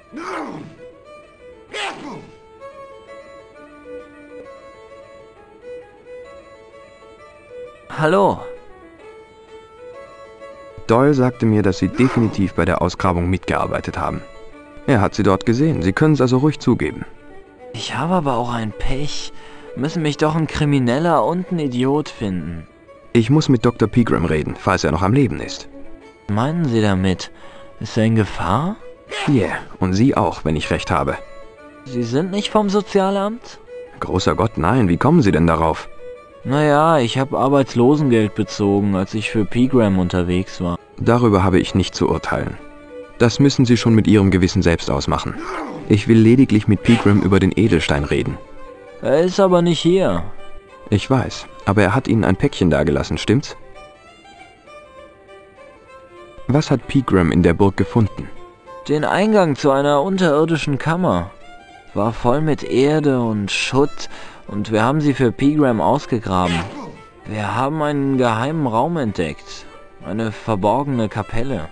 Hallo. Doyle sagte mir, dass Sie definitiv bei der Ausgrabung mitgearbeitet haben. Er hat Sie dort gesehen. Sie können es also ruhig zugeben. Ich habe aber auch ein Pech. Müssen mich doch ein Krimineller und ein Idiot finden. Ich muss mit Dr. Pegram reden, falls er noch am Leben ist. Was meinen Sie damit? Ist er in Gefahr? Yeah, und Sie auch, wenn ich recht habe. Sie sind nicht vom Sozialamt? Großer Gott, nein. Wie kommen Sie denn darauf? Naja, ich habe Arbeitslosengeld bezogen, als ich für Pegram unterwegs war. Darüber habe ich nicht zu urteilen. Das müssen Sie schon mit Ihrem Gewissen selbst ausmachen. Ich will lediglich mit Pegram über den Edelstein reden. Er ist aber nicht hier. Ich weiß, aber er hat Ihnen ein Päckchen dagelassen, stimmt's? Was hat Pegram in der Burg gefunden? Den Eingang zu einer unterirdischen Kammer. War voll mit Erde und Schutt und wir haben sie für Pegram ausgegraben. Wir haben einen geheimen Raum entdeckt. Eine verborgene Kapelle.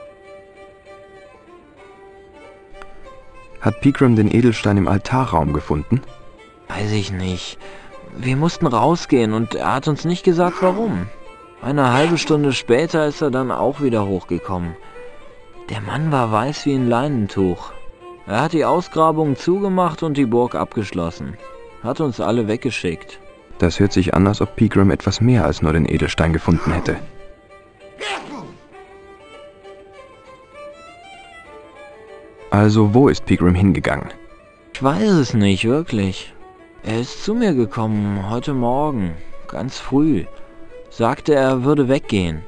Hat Pegram den Edelstein im Altarraum gefunden? Weiß ich nicht. Wir mussten rausgehen und er hat uns nicht gesagt, warum. Eine halbe Stunde später ist er dann auch wieder hochgekommen. Der Mann war weiß wie ein Leinentuch. Er hat die Ausgrabung zugemacht und die Burg abgeschlossen. Hat uns alle weggeschickt. Das hört sich an, als ob Pegram etwas mehr als nur den Edelstein gefunden hätte. Also, wo ist Pegram hingegangen? Ich weiß es nicht, wirklich. Er ist zu mir gekommen, heute Morgen, ganz früh. Sagte, er würde weggehen.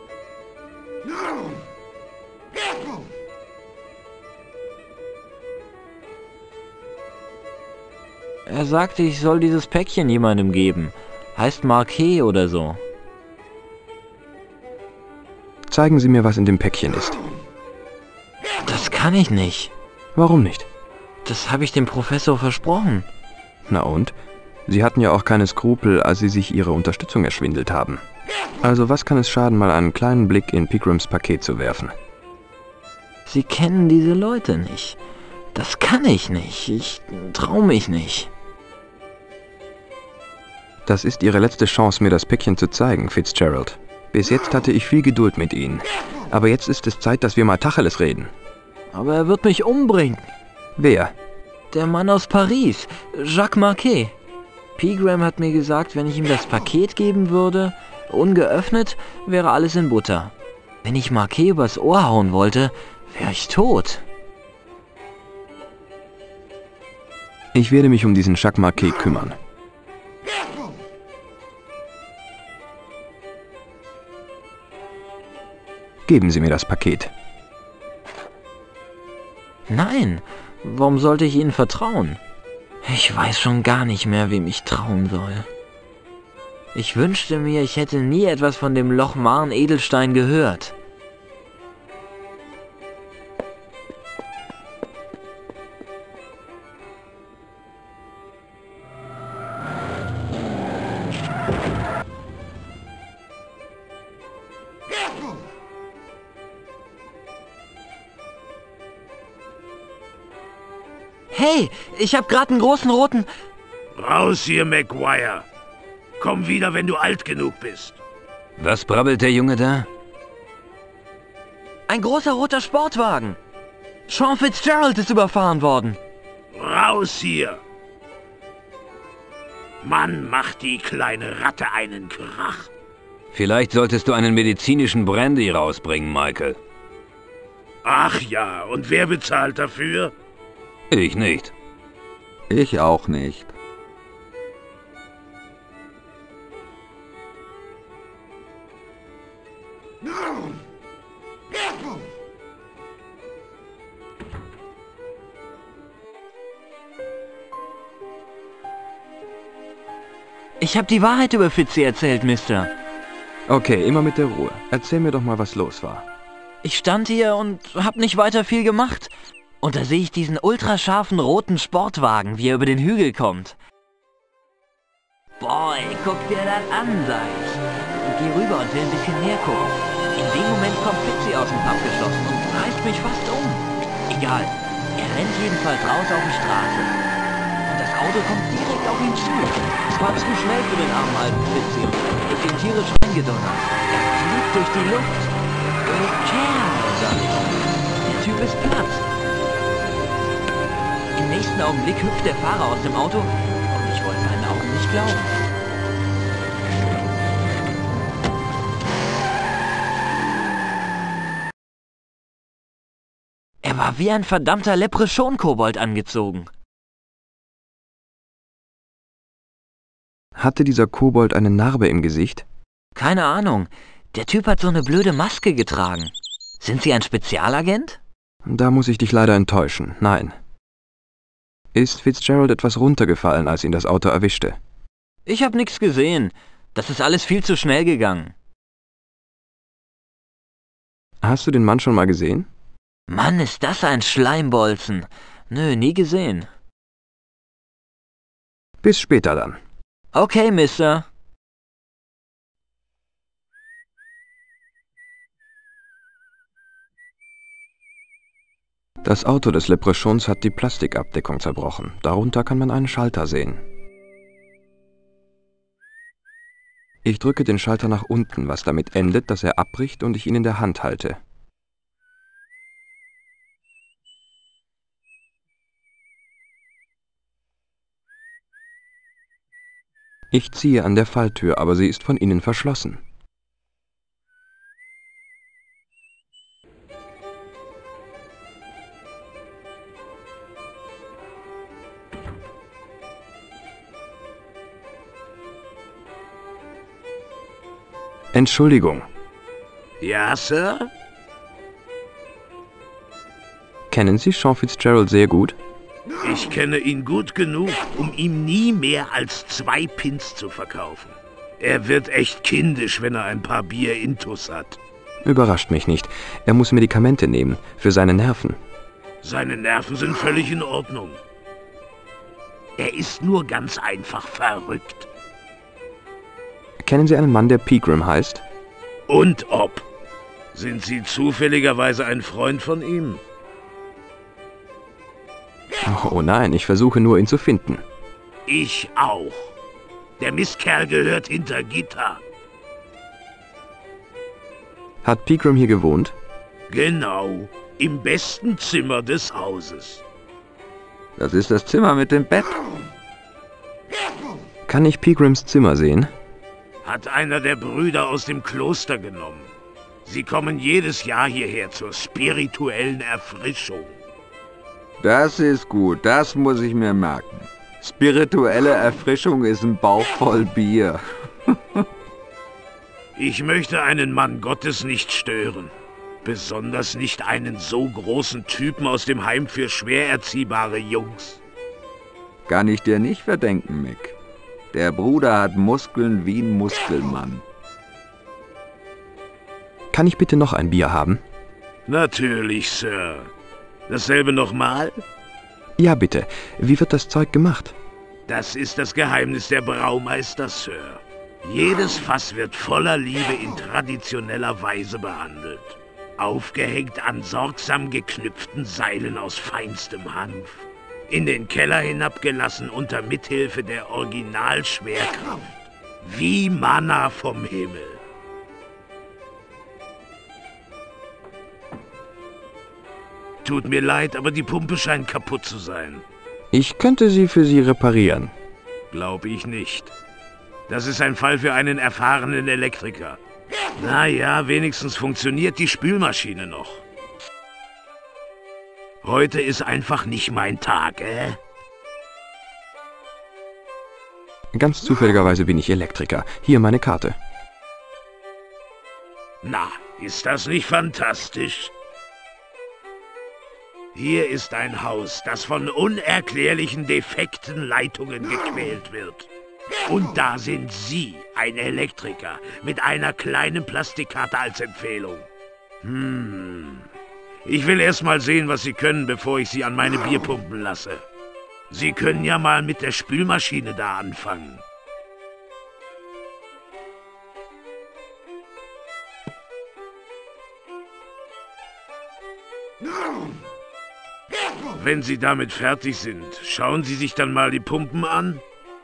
Er sagte, ich soll dieses Päckchen jemandem geben. Heißt Marquet oder so. Zeigen Sie mir, was in dem Päckchen ist. Das kann ich nicht. Warum nicht? Das habe ich dem Professor versprochen. Na und? Sie hatten ja auch keine Skrupel, als Sie sich Ihre Unterstützung erschwindelt haben. Also was kann es schaden, mal einen kleinen Blick in Pegrams Paket zu werfen? Sie kennen diese Leute nicht. Das kann ich nicht. Ich traue mich nicht. Das ist Ihre letzte Chance, mir das Päckchen zu zeigen, Fitzgerald. Bis jetzt hatte ich viel Geduld mit Ihnen. Aber jetzt ist es Zeit, dass wir mal Tacheles reden. Aber er wird mich umbringen. Wer? Der Mann aus Paris, Jacques Marquet. Pegram hat mir gesagt, wenn ich ihm das Paket geben würde, ungeöffnet, wäre alles in Butter. Wenn ich Marquet übers Ohr hauen wollte, wäre ich tot. Ich werde mich um diesen Jacques Marquet kümmern. Geben Sie mir das Paket. Nein, warum sollte ich Ihnen vertrauen? Ich weiß schon gar nicht mehr, wem ich trauen soll. Ich wünschte mir, ich hätte nie etwas von dem Loch Marne Edelstein gehört. Hey, ich hab grad einen großen roten... Raus hier, Maguire. Komm wieder, wenn du alt genug bist. Was brabbelt der Junge da? Ein großer roter Sportwagen. Sean Fitzgerald ist überfahren worden. Raus hier. Mann, macht die kleine Ratte einen Krach. Vielleicht solltest du einen medizinischen Brandy rausbringen, Michael. Ach ja, und wer bezahlt dafür? Ich nicht. Ich auch nicht. Ich hab die Wahrheit über Fitzy erzählt, Mister. Okay, immer mit der Ruhe. Erzähl mir doch mal, was los war. Ich stand hier und hab nicht weiter viel gemacht. Und da sehe ich diesen ultrascharfen roten Sportwagen, wie er über den Hügel kommt. Boah, ey, guck dir das an, sag ich. Und geh rüber und will ein bisschen näher gucken. In dem Moment kommt Fitzy aus dem Pub geschossen und reißt mich fast um. Egal, rennt jedenfalls raus auf die Straße. Und das Auto kommt direkt auf ihn zu. Es war zu schnell für den armen alten Fritzi und ist ihm tierisch reingedonnert. Er fliegt durch die Luft. Sag ich. Der Typ ist platt. Im nächsten Augenblick hüpft der Fahrer aus dem Auto und ich wollte meinen Augen nicht glauben. Er war wie ein verdammter Leprechaun-Kobold angezogen. Hatte dieser Kobold eine Narbe im Gesicht? Keine Ahnung. Der Typ hat so eine blöde Maske getragen. Sind Sie ein Spezialagent? Da muss ich dich leider enttäuschen. Nein. Ist Fitzgerald etwas runtergefallen, als ihn das Auto erwischte? Ich habe nichts gesehen. Das ist alles viel zu schnell gegangen. Hast du den Mann schon mal gesehen? Mann, ist das ein Schleimbolzen. Nö, nie gesehen. Bis später dann. Okay, Mister. Das Auto des Leprechauns hat die Plastikabdeckung zerbrochen. Darunter kann man einen Schalter sehen. Ich drücke den Schalter nach unten, was damit endet, dass er abbricht und ich ihn in der Hand halte. Ich ziehe an der Falltür, aber sie ist von innen verschlossen. Entschuldigung, Ja, Sir? kennen Sie Sean Fitzgerald sehr gut? Ich kenne ihn gut genug, um ihm nie mehr als 2 Pins zu verkaufen. Er wird echt kindisch, wenn er ein paar Bier intus hat. Überrascht mich nicht. Er muss Medikamente nehmen, für seine Nerven. Seine Nerven sind völlig in Ordnung. Er ist nur ganz einfach verrückt. Kennen Sie einen Mann, der Pegram heißt? Und ob? Sind Sie zufälligerweise ein Freund von ihm? Oh nein, ich versuche nur, ihn zu finden. Ich auch. Der Mistkerl gehört hinter Gitter. Hat Pegram hier gewohnt? Genau, im besten Zimmer des Hauses. Das ist das Zimmer mit dem Bett. Kann ich Pegrams Zimmer sehen? Hat einer der Brüder aus dem Kloster genommen. Sie kommen jedes Jahr hierher zur spirituellen Erfrischung. Das ist gut, das muss ich mir merken. Spirituelle Erfrischung ist ein Bauch voll Bier. Ich möchte einen Mann Gottes nicht stören. Besonders nicht einen so großen Typen aus dem Heim für schwer erziehbare Jungs. Kann ich dir nicht verdenken, Mick. Der Bruder hat Muskeln wie ein Muskelmann. Kann ich bitte noch ein Bier haben? Natürlich, Sir. Dasselbe nochmal? Ja, bitte. Wie wird das Zeug gemacht? Das ist das Geheimnis der Braumeister, Sir. Jedes Fass wird voller Liebe in traditioneller Weise behandelt. Aufgehängt an sorgsam geknüpften Seilen aus feinstem Hanf. In den Keller hinabgelassen unter Mithilfe der Originalschwerkraft. Wie Manna vom Himmel. Tut mir leid, aber die Pumpe scheint kaputt zu sein. Ich könnte sie für Sie reparieren. Glaube ich nicht. Das ist ein Fall für einen erfahrenen Elektriker. Naja, wenigstens funktioniert die Spülmaschine noch. Heute ist einfach nicht mein Tag, Ganz zufälligerweise bin ich Elektriker. Hier meine Karte. Na, ist das nicht fantastisch? Hier ist ein Haus, das von unerklärlichen defekten Leitungen gequält wird. Und da sind Sie, ein Elektriker, mit einer kleinen Plastikkarte als Empfehlung. Ich will erst mal sehen, was Sie können, bevor ich Sie an meine Bier pumpen lasse. Sie können ja mal mit der Spülmaschine da anfangen. Wenn Sie damit fertig sind, schauen Sie sich dann mal die Pumpen an.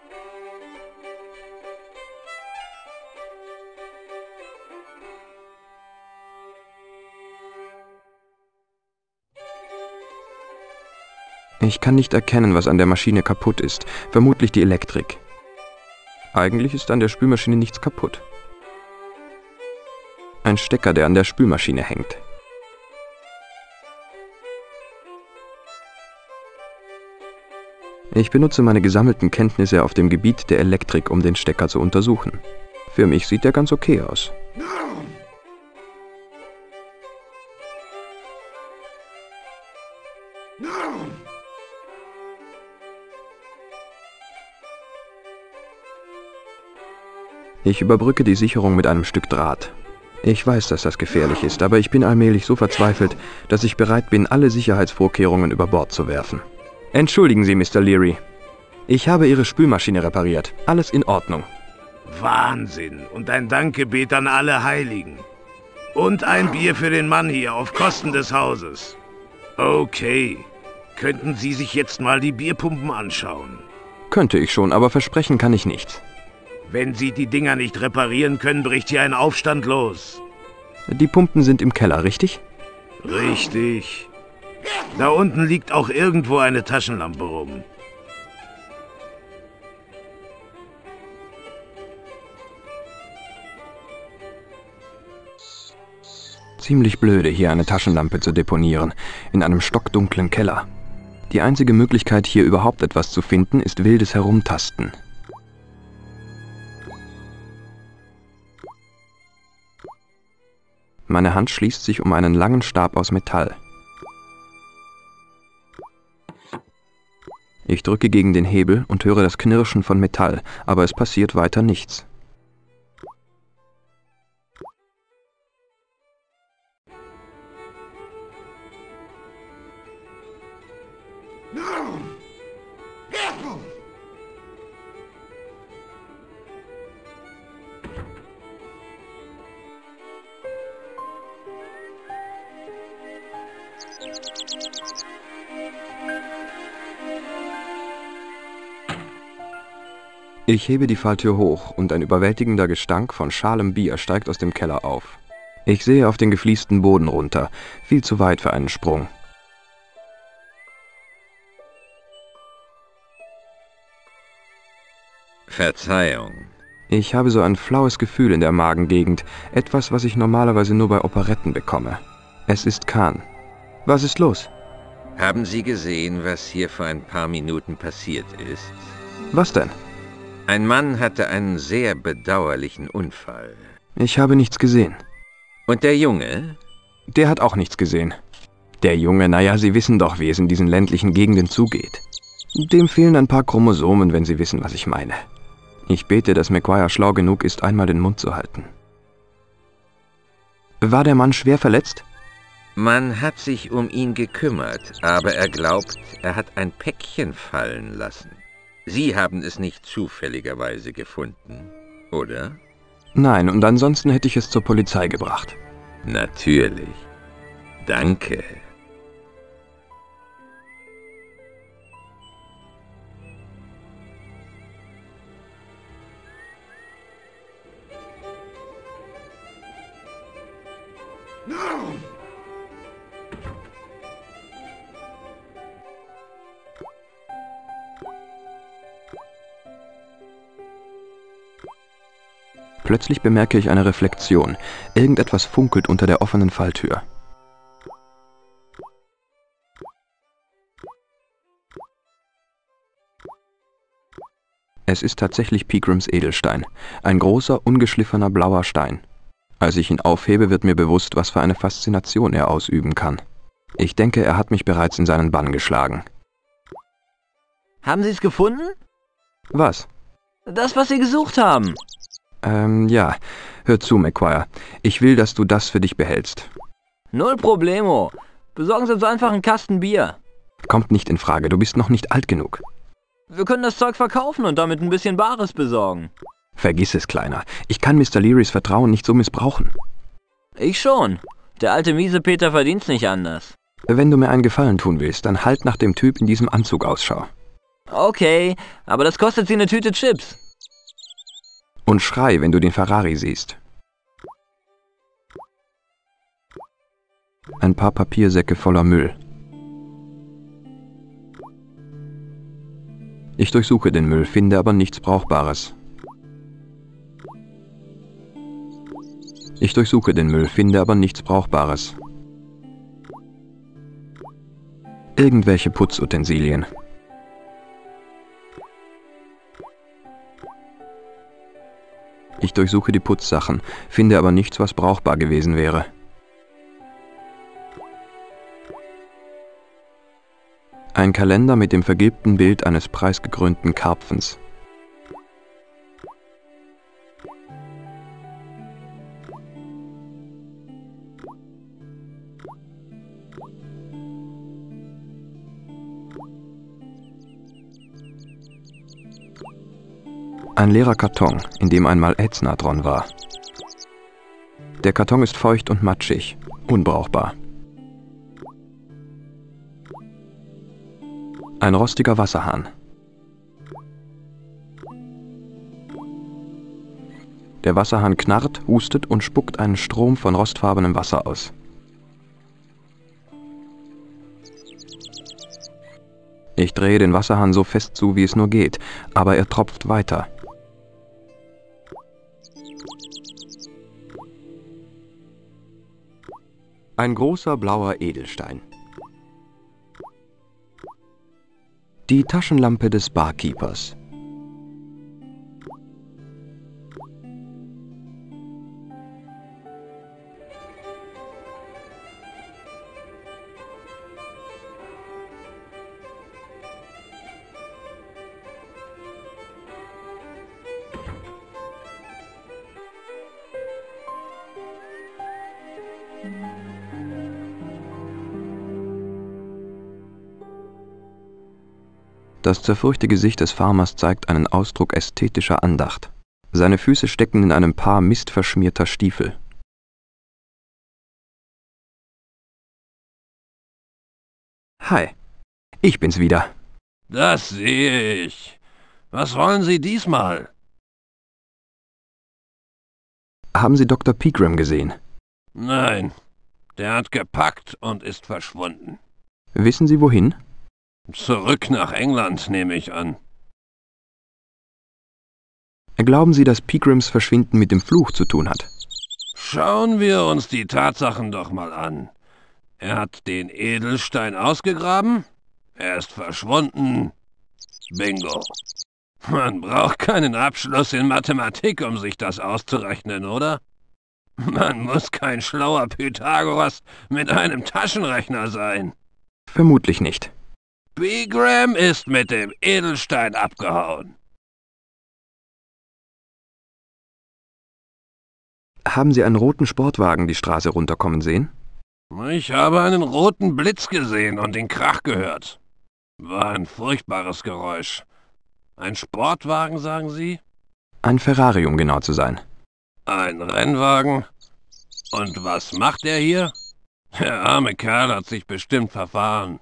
Ich kann nicht erkennen, was an der Maschine kaputt ist. Vermutlich die Elektrik. Eigentlich ist an der Spülmaschine nichts kaputt. Ein Stecker, der an der Spülmaschine hängt. Ich benutze meine gesammelten Kenntnisse auf dem Gebiet der Elektrik, um den Stecker zu untersuchen. Für mich sieht er ganz okay aus. Ich überbrücke die Sicherung mit einem Stück Draht. Ich weiß, dass das gefährlich ist, aber ich bin allmählich so verzweifelt, dass ich bereit bin, alle Sicherheitsvorkehrungen über Bord zu werfen. Entschuldigen Sie, Mr. Leary. Ich habe Ihre Spülmaschine repariert. Alles in Ordnung. Wahnsinn. Und ein Dankgebet an alle Heiligen. Und ein Bier für den Mann hier auf Kosten des Hauses. Okay. Könnten Sie sich jetzt mal die Bierpumpen anschauen? Könnte ich schon, aber versprechen kann ich nichts. Wenn Sie die Dinger nicht reparieren können, bricht hier ein Aufstand los. Die Pumpen sind im Keller, richtig? Richtig. Da unten liegt auch irgendwo eine Taschenlampe rum. Ziemlich blöde, hier eine Taschenlampe zu deponieren, in einem stockdunklen Keller. Die einzige Möglichkeit, hier überhaupt etwas zu finden, ist wildes Herumtasten. Meine Hand schließt sich um einen langen Stab aus Metall. Ich drücke gegen den Hebel und höre das Knirschen von Metall, aber es passiert weiter nichts. Ich hebe die Falltür hoch und ein überwältigender Gestank von schalem Bier steigt aus dem Keller auf. Ich sehe auf den gefliesten Boden runter, viel zu weit für einen Sprung. Verzeihung. Ich habe so ein flaues Gefühl in der Magengegend, etwas, was ich normalerweise nur bei Operetten bekomme. Es ist Khan. Was ist los? Haben Sie gesehen, was hier vor ein paar Minuten passiert ist? Was denn? Ein Mann hatte einen sehr bedauerlichen Unfall. Ich habe nichts gesehen. Und der Junge? Der hat auch nichts gesehen. Der Junge, naja, Sie wissen doch, wie es in diesen ländlichen Gegenden zugeht. Dem fehlen ein paar Chromosomen, wenn Sie wissen, was ich meine. Ich bete, dass McGuire schlau genug ist, einmal den Mund zu halten. War der Mann schwer verletzt? Man hat sich um ihn gekümmert, aber er glaubt, er hat ein Päckchen fallen lassen. Sie haben es nicht zufälligerweise gefunden, oder? Nein, und ansonsten hätte ich es zur Polizei gebracht. Natürlich. Danke. Plötzlich bemerke ich eine Reflexion. Irgendetwas funkelt unter der offenen Falltür. Es ist tatsächlich Pegrams Edelstein. Ein großer, ungeschliffener blauer Stein. Als ich ihn aufhebe, wird mir bewusst, was für eine Faszination er ausüben kann. Ich denke, er hat mich bereits in seinen Bann geschlagen. Haben Sie es gefunden? Was? Das, was Sie gesucht haben. Ja. Hör zu, McGuire. Ich will, dass du das für dich behältst. Null Problemo. Besorgen Sie uns einfach einen Kasten Bier. Kommt nicht in Frage, du bist noch nicht alt genug. Wir können das Zeug verkaufen und damit ein bisschen Bares besorgen. Vergiss es, Kleiner. Ich kann Mr. Learys Vertrauen nicht so missbrauchen. Ich schon. Der alte Miesepeter verdient's nicht anders. Wenn du mir einen Gefallen tun willst, dann halt nach dem Typ in diesem Anzug Ausschau. Okay, aber das kostet Sie eine Tüte Chips. Und schrei, wenn du den Ferrari siehst. Ein paar Papiersäcke voller Müll. Ich durchsuche den Müll, finde aber nichts Brauchbares. Ich durchsuche den Müll, finde aber nichts Brauchbares. Irgendwelche Putzutensilien. Ich durchsuche die Putzsachen, finde aber nichts, was brauchbar gewesen wäre. Ein Kalender mit dem vergilbten Bild eines preisgekrönten Karpfens. Ein leerer Karton, in dem einmal Ätznatron war. Der Karton ist feucht und matschig, unbrauchbar. Ein rostiger Wasserhahn. Der Wasserhahn knarrt, hustet und spuckt einen Strom von rostfarbenem Wasser aus. Ich drehe den Wasserhahn so fest zu, wie es nur geht, aber er tropft weiter. Ein großer blauer Edelstein. Die Taschenlampe des Barkeepers. Das zerfurchte Gesicht des Farmers zeigt einen Ausdruck ästhetischer Andacht. Seine Füße stecken in einem Paar mistverschmierter Stiefel. Hi, ich bin's wieder. Das sehe ich. Was wollen Sie diesmal? Haben Sie Dr. Pegram gesehen? Nein, der hat gepackt und ist verschwunden. Wissen Sie wohin? Zurück nach England, nehme ich an. Glauben Sie, dass Pegrams Verschwinden mit dem Fluch zu tun hat? Schauen wir uns die Tatsachen doch mal an. Er hat den Edelstein ausgegraben, er ist verschwunden. Bingo. Man braucht keinen Abschluss in Mathematik, um sich das auszurechnen, oder? Man muss kein schlauer Pythagoras mit einem Taschenrechner sein. Vermutlich nicht. Pegram ist mit dem Edelstein abgehauen. Haben Sie einen roten Sportwagen die Straße runterkommen sehen? Ich habe einen roten Blitz gesehen und den Krach gehört. War ein furchtbares Geräusch. Ein Sportwagen, sagen Sie? Ein Ferrari, um genau zu sein. Ein Rennwagen? Und was macht er hier? Der arme Kerl hat sich bestimmt verfahren.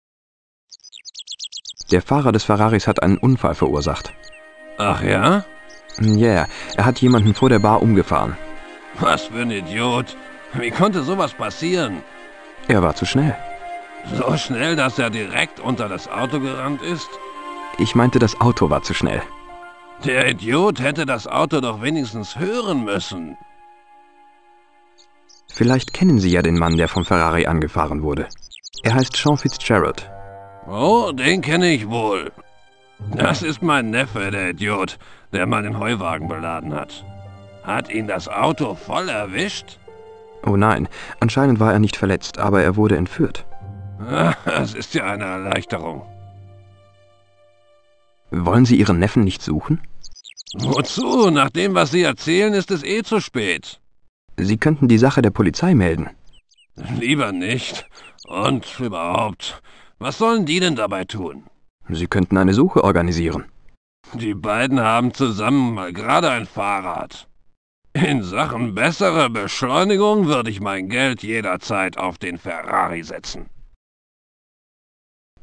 Der Fahrer des Ferraris hat einen Unfall verursacht. Ach ja? Ja, er hat jemanden vor der Bar umgefahren. Was für ein Idiot. Wie konnte sowas passieren? Er war zu schnell. So schnell, dass er direkt unter das Auto gerannt ist? Ich meinte, das Auto war zu schnell. Der Idiot hätte das Auto doch wenigstens hören müssen. Vielleicht kennen Sie ja den Mann, der vom Ferrari angefahren wurde. Er heißt Sean Fitzgerald. Oh, den kenne ich wohl. Das ist mein Neffe, der Idiot, der meinen Heuwagen beladen hat. Hat ihn das Auto voll erwischt? Oh nein, anscheinend war er nicht verletzt, aber er wurde entführt. Das ist ja eine Erleichterung. Wollen Sie Ihren Neffen nicht suchen? Wozu? Nach dem, was Sie erzählen, ist es eh zu spät. Sie könnten die Sache der Polizei melden. Lieber nicht. Und überhaupt, was sollen die denn dabei tun? Sie könnten eine Suche organisieren. Die beiden haben zusammen mal gerade ein Fahrrad. In Sachen bessere Beschleunigung würde ich mein Geld jederzeit auf den Ferrari setzen.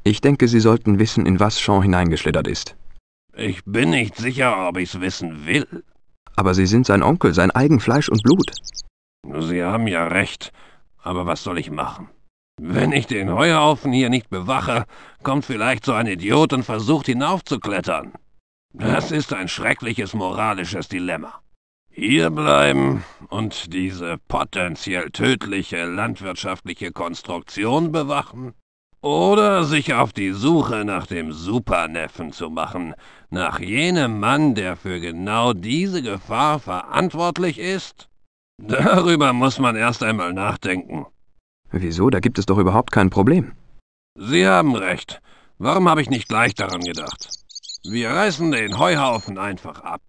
Ich denke, Sie sollten wissen, in was Jean hineingeschlittert ist. Ich bin nicht sicher, ob ich's wissen will. Aber Sie sind sein Onkel, sein eigen Fleisch und Blut. Sie haben ja recht, aber was soll ich machen? Wenn ich den Heuhaufen hier nicht bewache, kommt vielleicht so ein Idiot und versucht hinaufzuklettern. Das ist ein schreckliches moralisches Dilemma. Hier bleiben und diese potenziell tödliche landwirtschaftliche Konstruktion bewachen? Oder sich auf die Suche nach dem Superneffen zu machen, nach jenem Mann, der für genau diese Gefahr verantwortlich ist? Darüber muss man erst einmal nachdenken. Wieso? Da gibt es doch überhaupt kein Problem. Sie haben recht. Warum habe ich nicht gleich daran gedacht? Wir reißen den Heuhaufen einfach ab.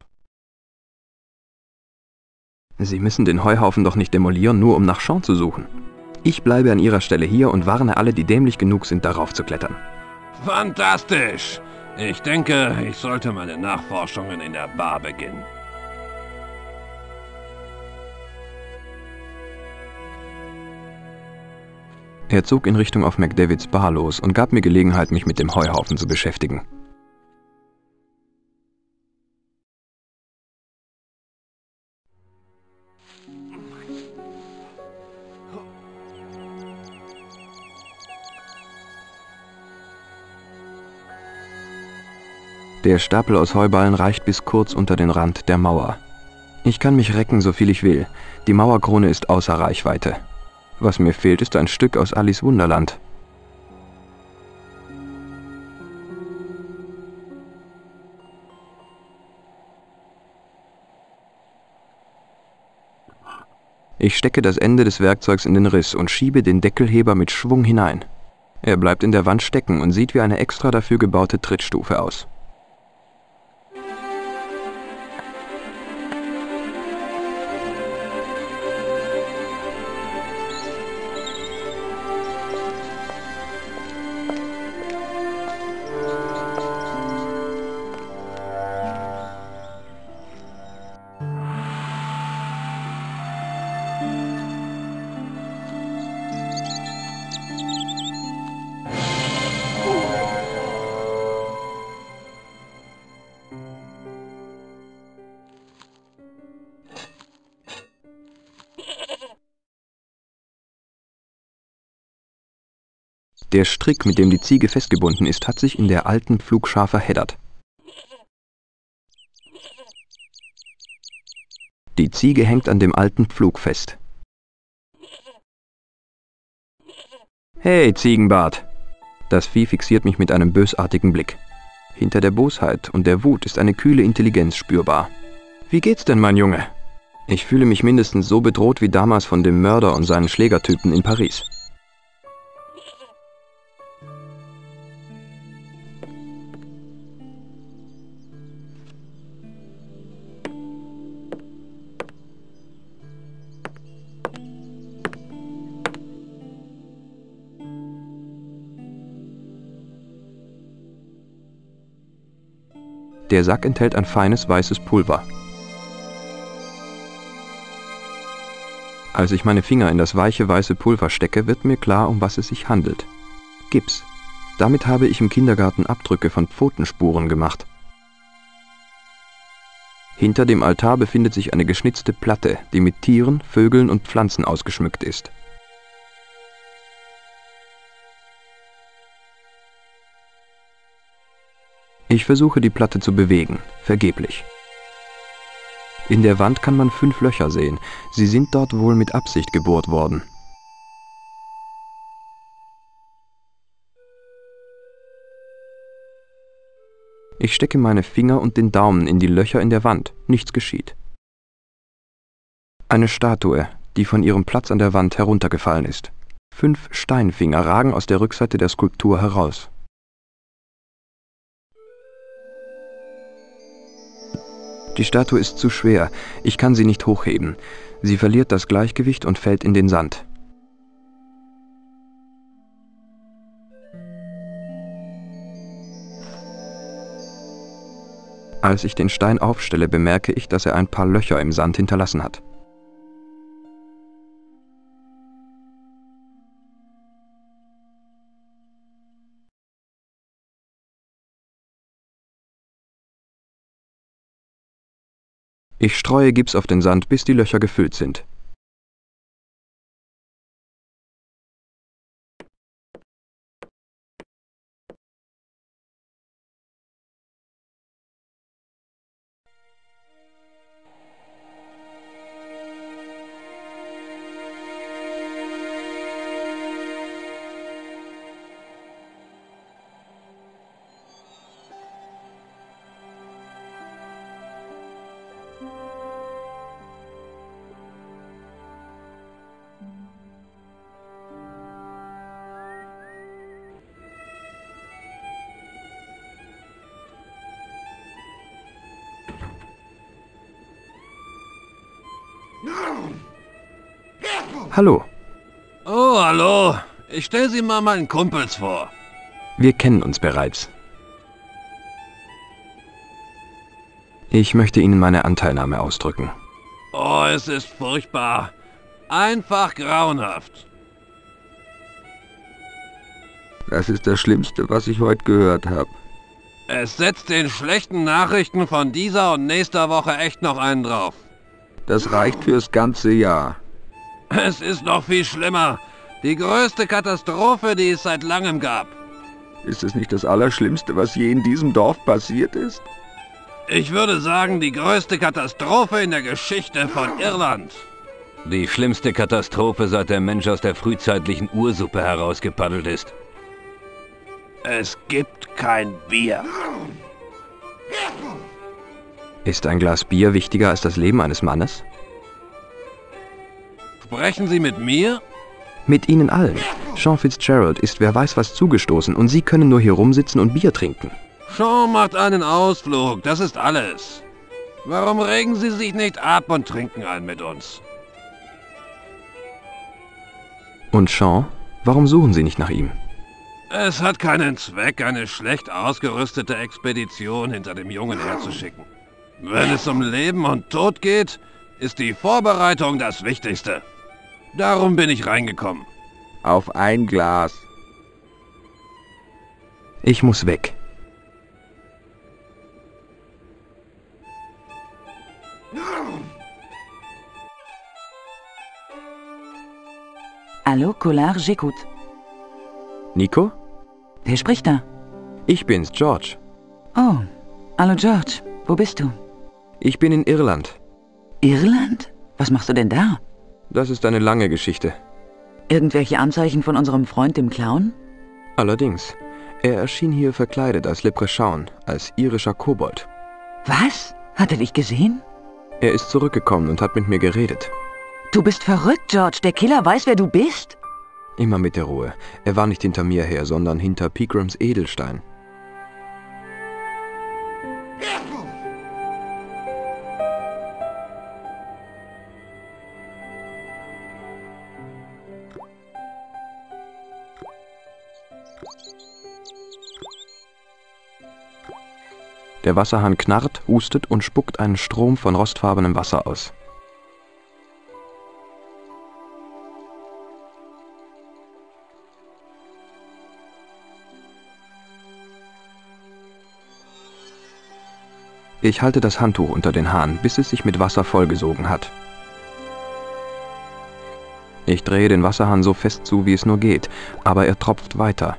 Sie müssen den Heuhaufen doch nicht demolieren, nur um nach Jean zu suchen. Ich bleibe an Ihrer Stelle hier und warne alle, die dämlich genug sind, darauf zu klettern. Fantastisch! Ich denke, ich sollte meine Nachforschungen in der Bar beginnen. Er zog in Richtung auf McDavids Bar los und gab mir Gelegenheit, mich mit dem Heuhaufen zu beschäftigen. Der Stapel aus Heuballen reicht bis kurz unter den Rand der Mauer. Ich kann mich recken, so viel ich will. Die Mauerkrone ist außer Reichweite. Was mir fehlt, ist ein Stück aus Alice Wunderland. Ich stecke das Ende des Werkzeugs in den Riss und schiebe den Deckelheber mit Schwung hinein. Er bleibt in der Wand stecken und sieht wie eine extra dafür gebaute Trittstufe aus. Der Strick, mit dem die Ziege festgebunden ist, hat sich in der alten Pflugschar verheddert. Die Ziege hängt an dem alten Pflug fest. Hey, Ziegenbart! Das Vieh fixiert mich mit einem bösartigen Blick. Hinter der Bosheit und der Wut ist eine kühle Intelligenz spürbar. Wie geht's denn, mein Junge? Ich fühle mich mindestens so bedroht wie damals von dem Mörder und seinen Schlägertypen in Paris. Der Sack enthält ein feines weißes Pulver. Als ich meine Finger in das weiche weiße Pulver stecke, wird mir klar, um was es sich handelt. Gips. Damit habe ich im Kindergarten Abdrücke von Pfotenspuren gemacht. Hinter dem Altar befindet sich eine geschnitzte Platte, die mit Tieren, Vögeln und Pflanzen ausgeschmückt ist. Ich versuche, die Platte zu bewegen, vergeblich. In der Wand kann man 5 Löcher sehen. Sie sind dort wohl mit Absicht gebohrt worden. Ich stecke meine Finger und den Daumen in die Löcher in der Wand. Nichts geschieht. Eine Statue, die von ihrem Platz an der Wand heruntergefallen ist. 5 Steinfinger ragen aus der Rückseite der Skulptur heraus. Die Statue ist zu schwer, ich kann sie nicht hochheben. Sie verliert das Gleichgewicht und fällt in den Sand. Als ich den Stein aufstelle, bemerke ich, dass er ein paar Löcher im Sand hinterlassen hat. Ich streue Gips auf den Sand, bis die Löcher gefüllt sind. Hallo, Oh, hallo. Ich stelle Sie mal meinen Kumpels vor. wir kennen uns bereits. Ich möchte Ihnen meine Anteilnahme ausdrücken. Oh, es ist furchtbar. Einfach grauenhaft. Das ist das Schlimmste, was ich heute gehört habe. Es setzt den schlechten Nachrichten von dieser und nächster Woche echt noch einen drauf. Das reicht fürs ganze Jahr. Es ist noch viel schlimmer. Die größte Katastrophe, die es seit langem gab. Ist es nicht das Allerschlimmste, was je in diesem Dorf passiert ist? Ich würde sagen, die größte Katastrophe in der Geschichte von Irland. Die schlimmste Katastrophe, seit der Mensch aus der frühzeitlichen Ursuppe herausgepaddelt ist. Es gibt kein Bier. Ist ein Glas Bier wichtiger als das Leben eines Mannes? Sprechen Sie mit mir? Mit Ihnen allen. Sean Fitzgerald ist wer weiß was zugestoßen und Sie können nur hier rumsitzen und Bier trinken. Sean macht einen Ausflug, das ist alles. Warum regen Sie sich nicht ab und trinken einen mit uns? Und Sean, warum suchen Sie nicht nach ihm? Es hat keinen Zweck, eine schlecht ausgerüstete Expedition hinter dem Jungen herzuschicken. Wenn es um Leben und Tod geht, ist die Vorbereitung das Wichtigste. Darum bin ich reingekommen. Auf ein Glas. Ich muss weg. Allô, Collard, j'écoute. Nico? Wer spricht da? Ich bin's, George. Oh, hallo George, wo bist du? Ich bin in Irland. Irland? Was machst du denn da? Das ist eine lange Geschichte. Irgendwelche Anzeichen von unserem Freund dem Clown? Allerdings, er erschien hier verkleidet als Leprechaun, als irischer Kobold. Was? Hat er dich gesehen? Er ist zurückgekommen und hat mit mir geredet. Du bist verrückt, George. Der Killer weiß, wer du bist. Immer mit der Ruhe. Er war nicht hinter mir her, sondern hinter Pegrams Edelstein. Der Wasserhahn knarrt, hustet und spuckt einen Strom von rostfarbenem Wasser aus. Ich halte das Handtuch unter den Hahn, bis es sich mit Wasser vollgesogen hat. Ich drehe den Wasserhahn so fest zu, wie es nur geht, aber er tropft weiter.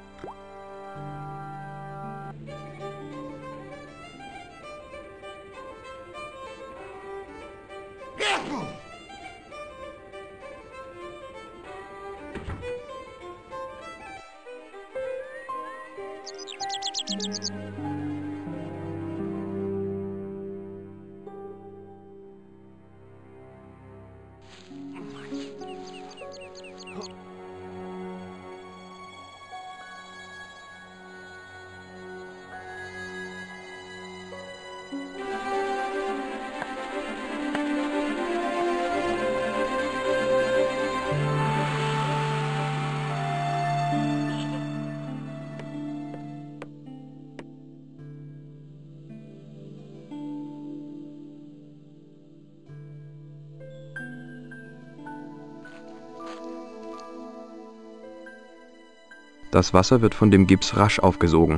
Das Wasser wird von dem Gips rasch aufgesogen.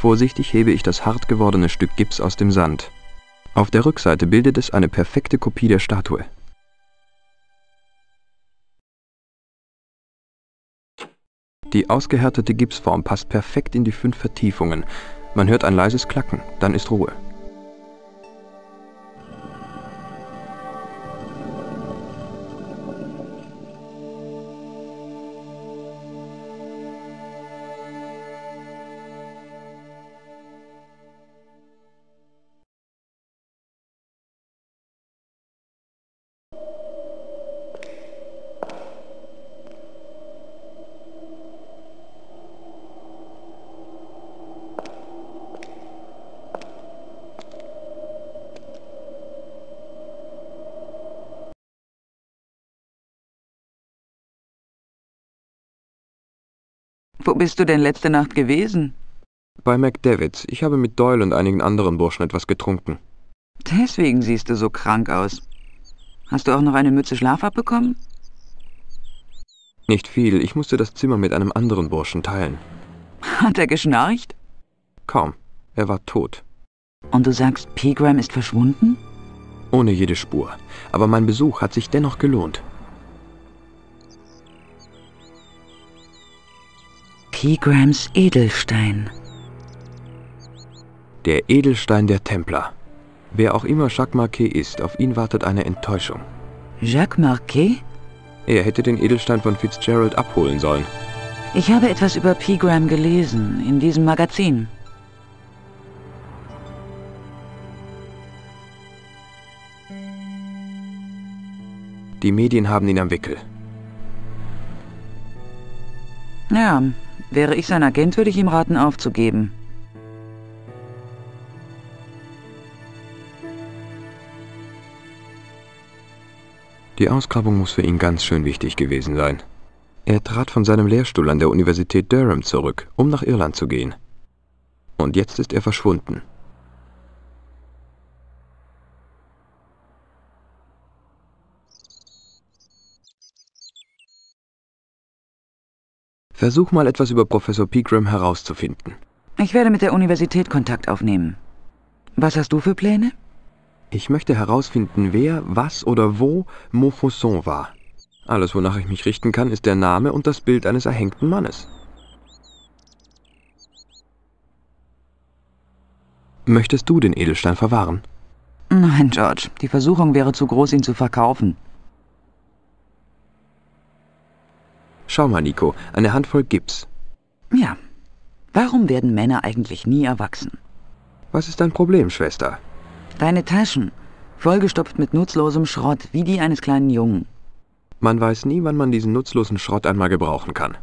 Vorsichtig hebe ich das hart gewordene Stück Gips aus dem Sand. Auf der Rückseite bildet es eine perfekte Kopie der Statue. Die ausgehärtete Gipsform passt perfekt in die 5 Vertiefungen. Man hört ein leises Klacken, dann ist Ruhe. Wo bist du denn letzte Nacht gewesen? Bei McDavids. Ich habe mit Doyle und einigen anderen Burschen etwas getrunken. Deswegen siehst du so krank aus. Hast du auch noch eine Mütze Schlaf abbekommen? Nicht viel, ich musste das Zimmer mit einem anderen Burschen teilen. Hat er geschnarcht? Kaum, er war tot. Und du sagst, Pegram ist verschwunden? Ohne jede Spur. Aber mein Besuch hat sich dennoch gelohnt. Pegrams Edelstein. Der Edelstein der Templer. Wer auch immer Jacques Marquet ist, auf ihn wartet eine Enttäuschung. Jacques Marquet? Er hätte den Edelstein von Fitzgerald abholen sollen. Ich habe etwas über Pegram gelesen, in diesem Magazin. Die Medien haben ihn am Wickel. Ja, wäre ich sein Agent, würde ich ihm raten, aufzugeben. Die Ausgrabung muss für ihn ganz schön wichtig gewesen sein. Er trat von seinem Lehrstuhl an der Universität Durham zurück, um nach Irland zu gehen. Und jetzt ist er verschwunden. Versuch mal etwas über Professor Pegram herauszufinden. Ich werde mit der Universität Kontakt aufnehmen. Was hast du für Pläne? Ich möchte herausfinden, wer, was oder wo Montfaucon war. Alles, wonach ich mich richten kann, ist der Name und das Bild eines erhängten Mannes. Möchtest du den Edelstein verwahren? Nein, George. Die Versuchung wäre zu groß, ihn zu verkaufen. Schau mal, Nico, eine Handvoll Gips. Ja. Warum werden Männer eigentlich nie erwachsen? Was ist dein Problem, Schwester? Deine Taschen, vollgestopft mit nutzlosem Schrott, wie die eines kleinen Jungen. Man weiß nie, wann man diesen nutzlosen Schrott einmal gebrauchen kann.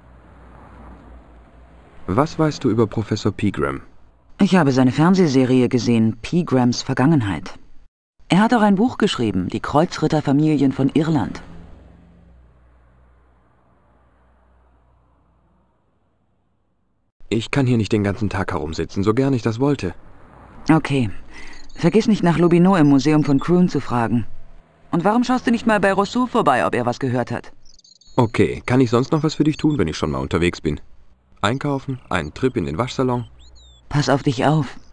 Was weißt du über Professor Pegram? Ich habe seine Fernsehserie gesehen, Pegrams Vergangenheit. Er hat auch ein Buch geschrieben, Die Kreuzritterfamilien von Irland. Ich kann hier nicht den ganzen Tag herumsitzen, so gern ich das wollte. Okay. Vergiss nicht, nach Lobineau im Museum von Croon zu fragen. Und warum schaust du nicht mal bei Rousseau vorbei, ob er was gehört hat? Okay, kann ich sonst noch was für dich tun, wenn ich schon mal unterwegs bin? Einkaufen, einen Trip in den Waschsalon? Pass auf dich auf.